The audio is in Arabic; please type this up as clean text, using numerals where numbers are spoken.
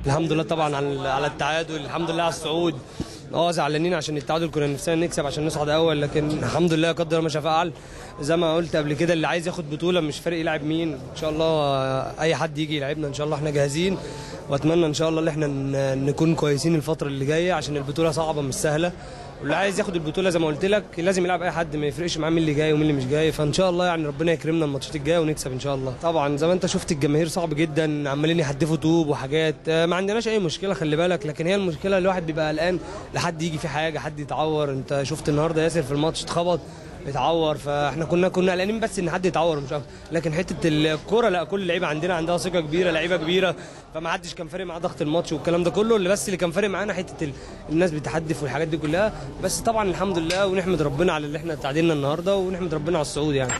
الحمد لله طبعا على التعادل، الحمد لله على الصعود. زعلانين عشان التعادل، كنا نفسنا نكسب عشان نصعد اول، لكن الحمد لله قدر ما شاء فعل. زي ما قلت قبل كده، اللي عايز ياخد بطوله مش فارق يلعب مين، ان شاء الله اي حد يجي يلعبنا ان شاء الله احنا جاهزين. واتمنى ان شاء الله ان احنا نكون كويسين الفتره اللي جايه، عشان البطوله صعبه مش سهله، واللي عايز ياخد البطوله زي ما قلت لك لازم يلعب اي حد، ما يفرقش معاه مين اللي جاي ومين اللي مش جاي. فان شاء الله يعني ربنا يكرمنا الماتشات الجايه ونكسب ان شاء الله. طبعا زي ما انت شفت الجماهير صعب جدا، عمالين يحدفوا طوب وحاجات، ما عندناش اي مشكله خلي بالك، لكن هي المشكله الواحد بيبقى قلقان لحد يجي في حاجه، حد يتعور. انت شفت النهارده ياسر في الماتش اتخبط اتعور، فاحنا كنا قلقانين بس ان حد يتعور مش اكتر. لكن حته الكوره لا، كل اللعيبه عندها ثقه كبيره، لعيبه كبيره، فما حدش كان فارق معاه ضغط الماتش والكلام ده كله. اللي كان فارق معانا حته الناس بتحدف والحاجات دي كلها. بس طبعا الحمد لله ونحمد ربنا على اللي احنا تعادلنا النهارده، ونحمد ربنا على الصعود يعني.